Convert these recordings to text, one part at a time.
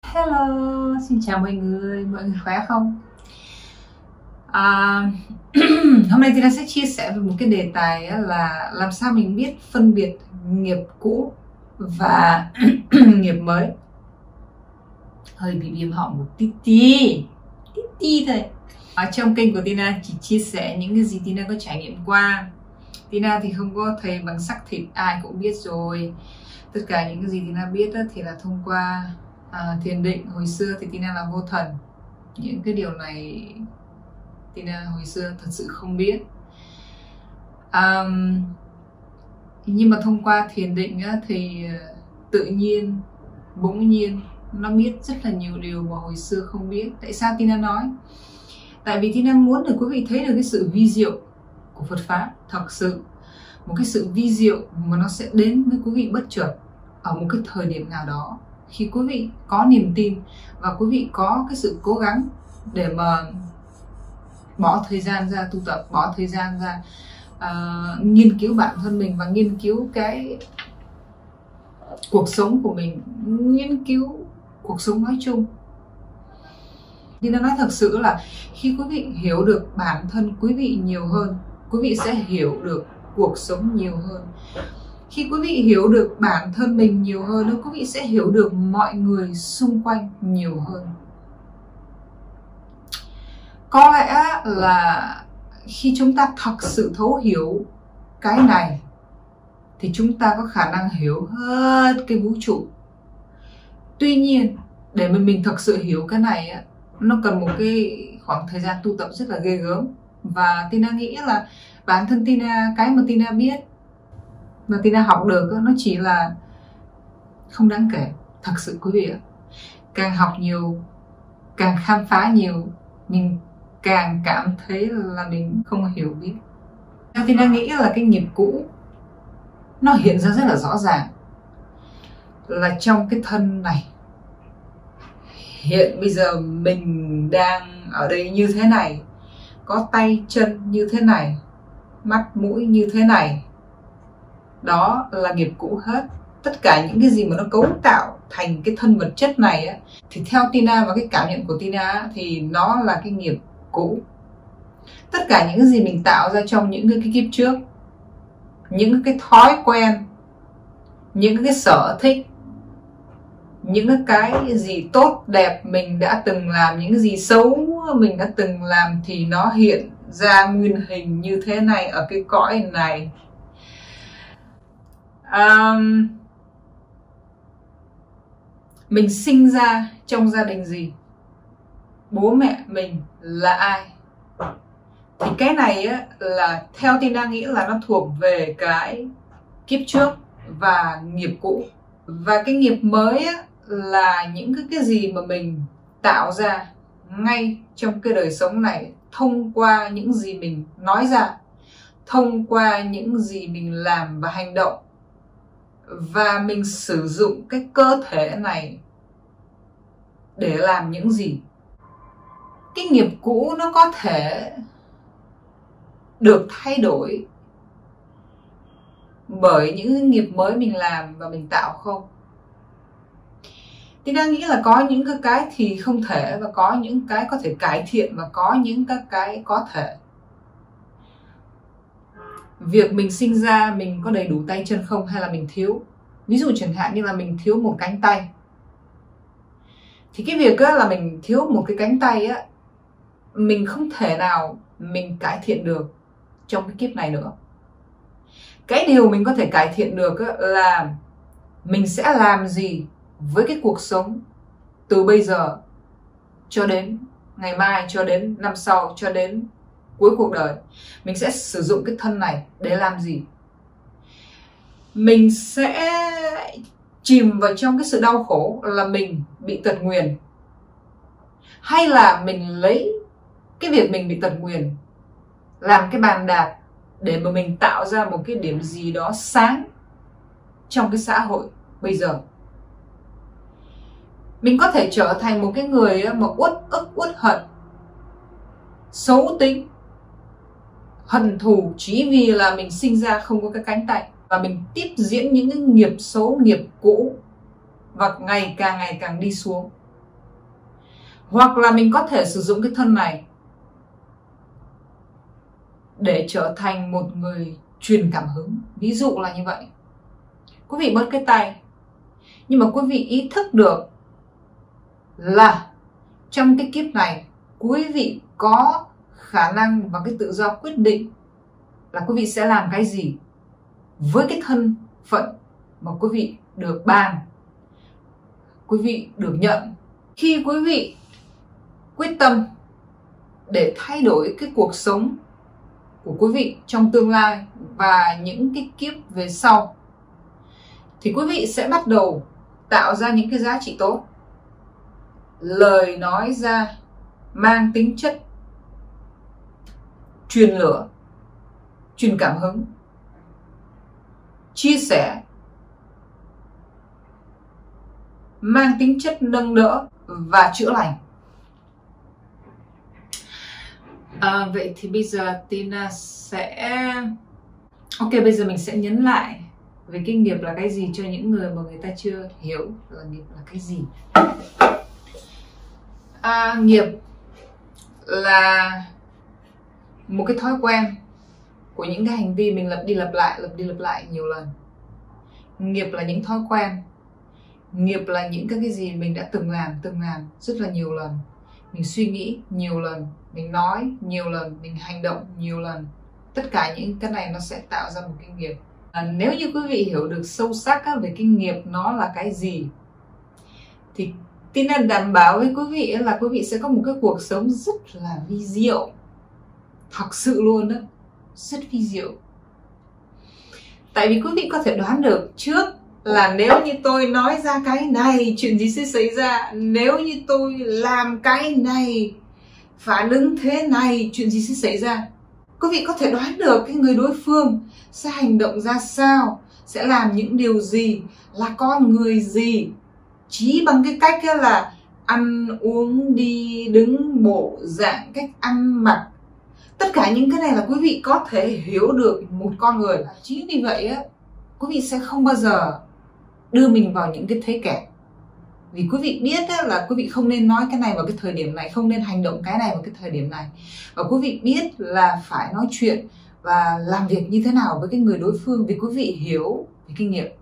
Hello, xin chào mọi người khỏe không? À, hôm nay Tina sẽ chia sẻ về một cái đề tài là làm sao mình biết phân biệt nghiệp cũ và nghiệp mới. Hơi bị viêm họng một tí thôi. Trong kênh của Tina chỉ chia sẻ những cái gì Tina có trải nghiệm qua. Tina thì không có thầy bằng xác thịt, ai cũng biết rồi. Tất cả những cái gì Tina biết thì là thông qua thiền định. Hồi xưa thì Tina là vô thần. Những cái điều này Tina hồi xưa thật sự không biết. Nhưng mà thông qua thiền định thì tự nhiên, bỗng nhiên nó biết rất là nhiều điều mà hồi xưa không biết. Tại sao Tina nói? Tại vì Tina muốn để quý vị thấy được cái sự vi diệu của Phật Pháp. Thật sự một cái sự vi diệu mà nó sẽ đến với quý vị bất chợt ở một cái thời điểm nào đó, khi quý vị có niềm tin và quý vị có cái sự cố gắng để mà bỏ thời gian ra tu tập, bỏ thời gian ra nghiên cứu bản thân mình và nghiên cứu cái cuộc sống của mình, nghiên cứu cuộc sống nói chung. Thì nó nói thật sự là khi quý vị hiểu được bản thân quý vị nhiều hơn, quý vị sẽ hiểu được cuộc sống nhiều hơn. Khi quý vị hiểu được bản thân mình nhiều hơn, quý vị sẽ hiểu được mọi người xung quanh nhiều hơn. Có lẽ là khi chúng ta thật sự thấu hiểu cái này thì chúng ta có khả năng hiểu hết cái vũ trụ. Tuy nhiên, để mà mình thật sự hiểu cái này nó cần một cái khoảng thời gian tu tập rất là ghê gớm. Và Tina nghĩ là bản thân Tina, cái mà Tina biết và Tina học được nó chỉ là không đáng kể. Thật sự quý vị ạ, càng học nhiều, càng khám phá nhiều, mình càng cảm thấy là mình không hiểu biết. Tina nghĩ là cái nghiệp cũ nó hiện ra rất là rõ ràng, là trong cái thân này. Hiện bây giờ mình đang ở đây như thế này, có tay chân như thế này, mắt mũi như thế này, đó là nghiệp cũ hết. Tất cả những cái gì mà nó cấu tạo thành cái thân vật chất này thì theo Tina và cái cảm nhận của Tina thì nó là cái nghiệp cũ. Tất cả những cái gì mình tạo ra trong những cái kiếp trước, những cái thói quen, những cái sở thích, những cái gì tốt đẹp mình đã từng làm, những cái gì xấu mình đã từng làm thì nó hiện ra nguyên hình như thế này ở cái cõi này. Mình sinh ra trong gia đình gì, bố mẹ mình là ai, thì cái này là theo Tina nghĩ là nó thuộc về cái kiếp trước và nghiệp cũ. Và cái nghiệp mới là những cái gì mà mình tạo ra ngay trong cái đời sống này, thông qua những gì mình nói ra, thông qua những gì mình làm và hành động. Và mình sử dụng cái cơ thể này để làm những gì. Cái nghiệp cũ nó có thể được thay đổi bởi những nghiệp mới mình làm và mình tạo không? Thì đang nghĩ là có những cái thì không thể, và có những cái có thể cải thiện, và có những cái có thể. Việc mình sinh ra mình có đầy đủ tay chân không, hay là mình thiếu? Ví dụ chẳng hạn như là mình thiếu một cánh tay, thì cái việc là mình thiếu một cái cánh tay mình không thể nào mình cải thiện được trong cái kiếp này nữa. Cái điều mình có thể cải thiện được là mình sẽ làm gì với cái cuộc sống từ bây giờ cho đến ngày mai, cho đến năm sau, cho đến cuối cuộc đời. Mình sẽ sử dụng cái thân này để làm gì? Mình sẽ chìm vào trong cái sự đau khổ là mình bị tật nguyền, hay là mình lấy cái việc mình bị tật nguyền làm cái bàn đạp để mà mình tạo ra một cái điểm gì đó sáng trong cái xã hội bây giờ. Mình có thể trở thành một cái người mà uất ức, uất hận, xấu tính, hận thù chỉ vì là mình sinh ra không có cái cánh tay, và mình tiếp diễn những cái nghiệp xấu, nghiệp cũ, và ngày càng đi xuống. Hoặc là mình có thể sử dụng cái thân này để trở thành một người truyền cảm hứng. Ví dụ là như vậy. Quý vị bớt cái tay, nhưng mà quý vị ý thức được là trong cái kiếp này quý vị có khả năng và cái tự do quyết định là quý vị sẽ làm cái gì với cái thân phận mà quý vị được ban, quý vị được nhận. Khi quý vị quyết tâm để thay đổi cái cuộc sống của quý vị trong tương lai và những cái kiếp về sau, thì quý vị sẽ bắt đầu tạo ra những cái giá trị tốt. Lời nói ra mang tính chất truyền lửa, truyền cảm hứng, chia sẻ, mang tính chất nâng đỡ và chữa lành. Vậy thì bây giờ Tina sẽ... Ok, bây giờ mình sẽ nhấn lại về cái nghiệp là cái gì cho những người mà người ta chưa hiểu là nghiệp là cái gì. Nghiệp là một cái thói quen của những cái hành vi mình lặp đi lặp lại nhiều lần. Nghiệp là những thói quen. Nghiệp là những cái gì mình đã từng làm rất là nhiều lần. Mình suy nghĩ nhiều lần, mình nói nhiều lần, mình hành động nhiều lần. Tất cả những cái này nó sẽ tạo ra một cái nghiệp. Nếu như quý vị hiểu được sâu sắc về cái nghiệp nó là cái gì, thì Tina đảm bảo với quý vị là quý vị sẽ có một cái cuộc sống rất là vi diệu. Thật sự luôn đó, rất vi diệu. Tại vì quý vị có thể đoán được trước là nếu như tôi nói ra cái này, chuyện gì sẽ xảy ra. Nếu như tôi làm cái này, phản ứng thế này, chuyện gì sẽ xảy ra. Quý vị có thể đoán được cái người đối phương sẽ hành động ra sao, sẽ làm những điều gì, là con người gì, chỉ bằng cái cách là ăn uống, đi đứng, bộ dạng, cách ăn mặc. Tất cả những cái này là quý vị có thể hiểu được một con người. Chính vì vậy quý vị sẽ không bao giờ đưa mình vào những cái thế kẹt. Vì quý vị biết là quý vị không nên nói cái này vào cái thời điểm này, không nên hành động cái này vào cái thời điểm này. Và quý vị biết là phải nói chuyện và làm việc như thế nào với cái người đối phương, vì quý vị hiểu về kinh nghiệm.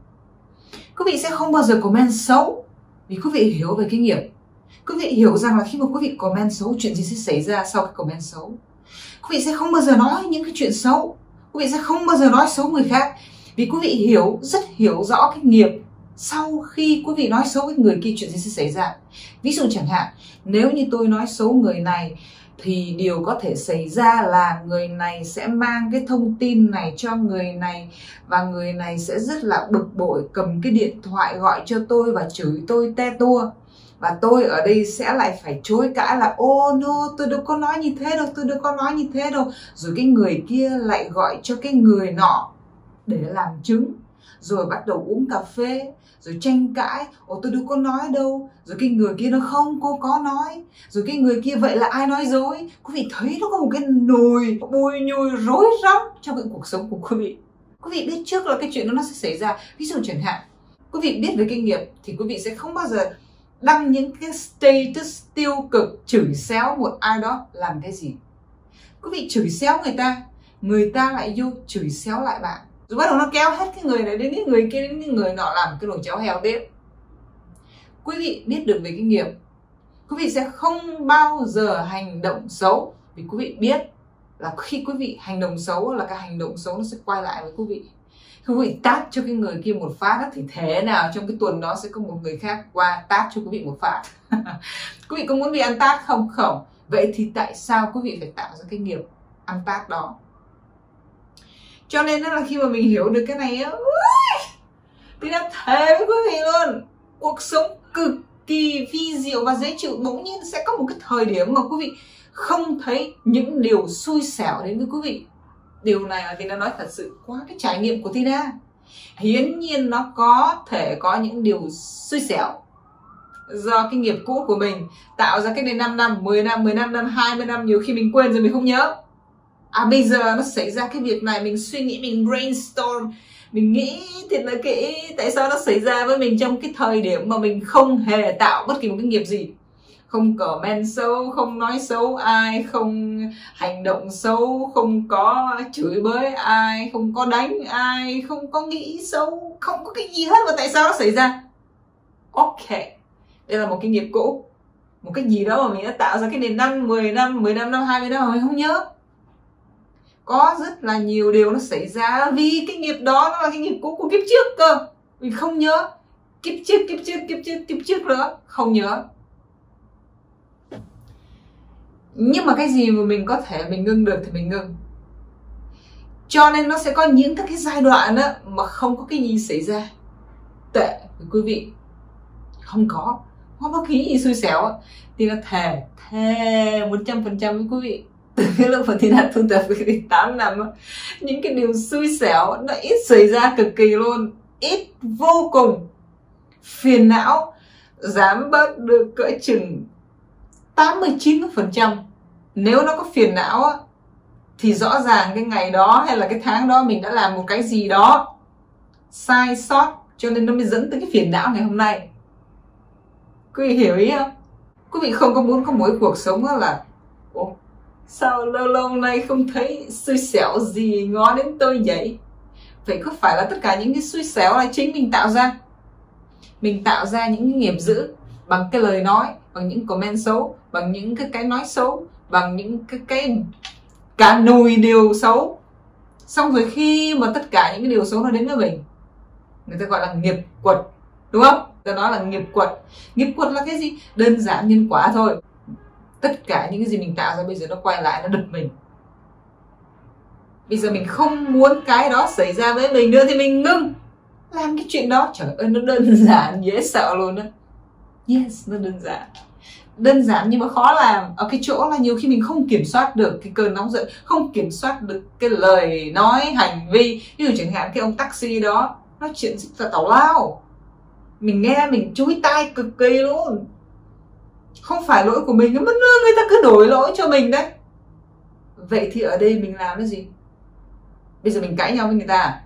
Quý vị sẽ không bao giờ comment xấu vì quý vị hiểu về kinh nghiệm. Quý vị hiểu rằng là khi mà quý vị comment xấu, chuyện gì sẽ xảy ra sau cái comment xấu. Quý vị sẽ không bao giờ nói những cái chuyện xấu. Quý vị sẽ không bao giờ nói xấu người khác, vì quý vị rất hiểu rõ cái nghiệp sau khi quý vị nói xấu với người kia, chuyện gì sẽ xảy ra. Ví dụ chẳng hạn, nếu như tôi nói xấu người này thì điều có thể xảy ra là người này sẽ mang cái thông tin này cho người này, và người này sẽ rất là bực bội, cầm cái điện thoại gọi cho tôi và chửi tôi te tua. Và tôi ở đây sẽ lại phải chối cãi là oh no, tôi đâu có nói như thế đâu, tôi đâu có nói như thế đâu. Rồi cái người kia lại gọi cho cái người nọ để làm chứng, rồi bắt đầu uống cà phê, rồi tranh cãi, tôi đâu có nói đâu. Rồi cái người kia nó không, cô có nói. Rồi cái người kia, vậy là ai nói dối? Quý vị thấy nó có một cái nồi bùi nhùi rối rắm trong cái cuộc sống của quý vị. Quý vị biết trước là cái chuyện đó nó sẽ xảy ra. Ví dụ chẳng hạn, quý vị biết về kinh nghiệm thì quý vị sẽ không bao giờ đăng những cái status tiêu cực chửi xéo một ai đó làm cái gì. Quý vị chửi xéo người ta lại vô chửi xéo lại bạn. Rồi bắt đầu nó kéo hết cái người này đến cái người kia, đến cái người nọ, làm cái nồi cháo heo tiếp. Quý vị biết được về kinh nghiệm, quý vị sẽ không bao giờ hành động xấu, vì quý vị biết là khi quý vị hành động xấu là cái hành động xấu nó sẽ quay lại với quý vị. Khi quý vị tát cho cái người kia một phát thì thế nào trong cái tuần đó sẽ có một người khác qua tát cho quý vị một phát. Quý vị có muốn bị ăn tát không? Không. Vậy thì tại sao quý vị phải tạo ra cái nghiệp ăn tát đó? Cho nên là khi mà mình hiểu được cái này thì đã thề với quý vị luôn, cuộc sống cực kỳ vi diệu và dễ chịu. Bỗng nhiên sẽ có một cái thời điểm mà quý vị không thấy những điều xui xẻo đến với quý vị. Điều này là Tina nói thật sự qua cái trải nghiệm của Tina. Hiển nhiên nó có thể có những điều xui xẻo do cái nghiệp cũ của mình tạo ra cách đây 5 năm, 10 năm, 15 năm, 20 năm, nhiều khi mình quên rồi mình không nhớ. Bây giờ nó xảy ra cái việc này, mình suy nghĩ, mình brainstorm, mình nghĩ thật là kỹ tại sao nó xảy ra với mình trong cái thời điểm mà mình không hề tạo bất kỳ một cái nghiệp gì. không comment xấu, không nói xấu ai, không hành động xấu, không có chửi bới ai, không có đánh ai, không có nghĩ xấu, không có cái gì hết. Và tại sao nó xảy ra? Ok, đây là một cái nghiệp cũ, một cái gì đó mà mình đã tạo ra cái nền năm, 10 năm, 15 năm, 20 năm mà mình không nhớ. Có rất là nhiều điều nó xảy ra vì cái nghiệp đó nó là cái nghiệp cũ của kiếp trước cơ. Mình không nhớ. Kiếp trước nữa, không nhớ. Nhưng mà cái gì mà mình có thể mình ngưng được thì mình ngưng. Cho nên nó sẽ có những các cái giai đoạn đó mà không có cái gì xảy ra tệ với quý vị. Không có bất kỳ gì xui xẻo. Thì là thề 100% với quý vị. Từ cái lúc mà Tina tu tập cái 8 năm, những cái điều xui xẻo nó ít xảy ra cực kỳ luôn, ít vô cùng. Phiền não giảm bớt được cỡ chừng 80-90%. Nếu nó có phiền não á, thì rõ ràng cái ngày đó hay là cái tháng đó mình đã làm một cái gì đó sai sót, cho nên nó mới dẫn tới cái phiền não ngày hôm nay. Quý vị hiểu ý không? Quý vị không có muốn có mỗi cuộc sống đó là sao lâu nay không thấy xui xẻo gì ngó đến tôi vậy? Vậy có phải là tất cả những cái xui xẻo là chính mình tạo ra? Mình tạo ra những cái nghiệp dữ bằng cái lời nói, bằng những comment xấu, bằng những cái nói xấu, bằng những cái cả nùi điều xấu. Xong rồi khi mà tất cả những cái điều xấu nó đến với mình, người ta gọi là nghiệp quật, đúng không? Ta nói là nghiệp quật. Nghiệp quật là cái gì? Đơn giản nhân quả thôi. Tất cả những cái gì mình tạo ra bây giờ nó quay lại, nó đập mình. Bây giờ mình không muốn cái đó xảy ra với mình nữa thì mình ngưng làm cái chuyện đó. Trời ơi, nó đơn giản dễ sợ luôn đó. Yes, nó đơn giản. Đơn giản nhưng mà khó làm ở cái chỗ là nhiều khi mình không kiểm soát được cái cơn nóng giận, không kiểm soát được cái lời nói, hành vi. Ví dụ chẳng hạn cái ông taxi đó nói chuyện rất là tào lao, mình nghe mình chúi tai cực kỳ luôn. Không phải lỗi của mình, mà người ta cứ đổi lỗi cho mình đấy. Vậy thì ở đây mình làm cái gì? Bây giờ mình cãi nhau với người ta,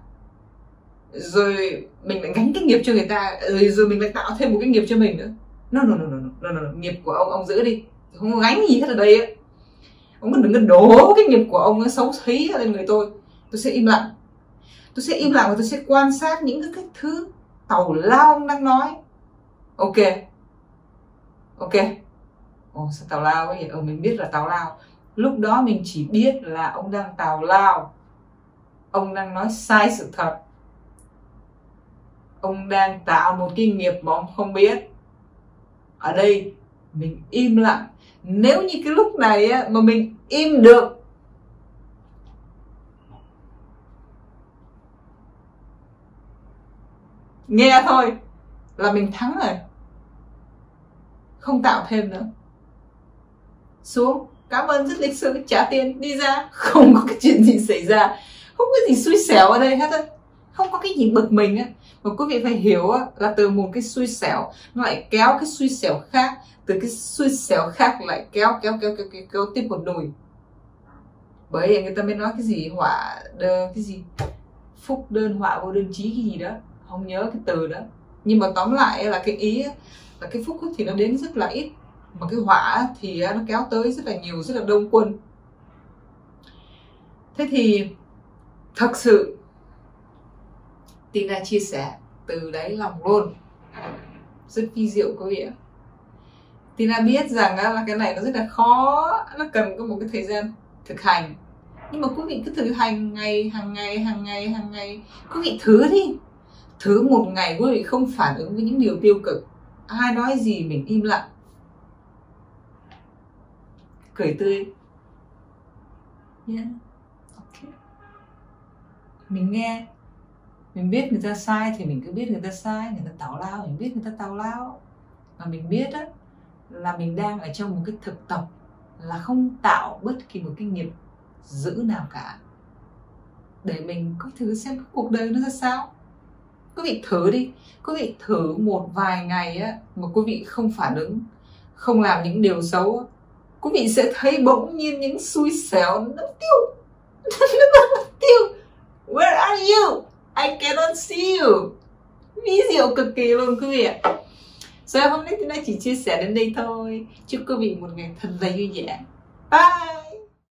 rồi mình lại gánh cái nghiệp cho người ta, rồi mình lại tạo thêm một cái nghiệp cho mình nữa. No. Nghiệp của ông giữ đi, không có gánh gì hết ở đây ấy. Ông đừng có đổ cái nghiệp của ông nó xấu xí lên người tôi. Tôi sẽ im lặng. Tôi sẽ im lặng và tôi sẽ quan sát những cái thứ tào lao ông đang nói. Ok. Sao tào lao ấy? Mình biết là tào lao. Lúc đó mình chỉ biết là ông đang tào lao, ông đang nói sai sự thật, ông đang tạo một cái nghiệp mà ông không biết. Ở đây mình im lặng. Nếu như cái lúc này á, mà mình im được, nghe thôi là mình thắng rồi. Không tạo thêm nữa. Xuống, cảm ơn rất lịch sự, trả tiền, đi ra. Không có cái chuyện gì xảy ra, không có gì xui xẻo ở đây hết á. Không có cái gì bực mình á. Mà quý vị phải hiểu á, là từ một cái xui xẻo nó lại kéo cái xui xẻo khác, từ cái xui xẻo khác lại kéo tiếp một đùi. Bởi vậy người ta mới nói cái gì cái gì phúc đơn họa vô đơn chí cái gì đó, không nhớ cái từ đó. Nhưng mà tóm lại là cái ý là cái phúc thì nó đến rất là ít, mà cái họa thì nó kéo tới rất là nhiều, rất là đông quân. Thế thì thật sự Tina chia sẻ từ đáy lòng luôn, rất vi diệu quý vị ạ. Tina biết rằng là cái này nó rất là khó, nó cần có một cái thời gian thực hành. Nhưng mà quý vị cứ thực hành hàng ngày. Quý vị thử đi. Thử một ngày quý vị không phản ứng với những điều tiêu cực, ai nói gì mình im lặng, cười tươi. Okay. Mình nghe, mình biết người ta sai thì mình cứ biết người ta sai, người ta tào lao mình biết người ta tào lao. Và mình biết á, là mình đang ở trong một cái thực tập là không tạo bất kỳ một cái nghiệp dữ nào cả, để mình có thử xem cái cuộc đời nó ra sao. Quý vị thử đi. Quý vị thử một vài ngày á, mà quý vị không phản ứng, không làm những điều xấu á, quý vị sẽ thấy bỗng nhiên những xui xẻo nó tiêu. Nó tiêu. Where are you? I cannot see you. Ví dụ cực kỳ luôn quý vị ạ. So hôm nay Tina chỉ chia sẻ đến đây thôi. Chúc quý vị một ngày thật là vui vẻ. Bye.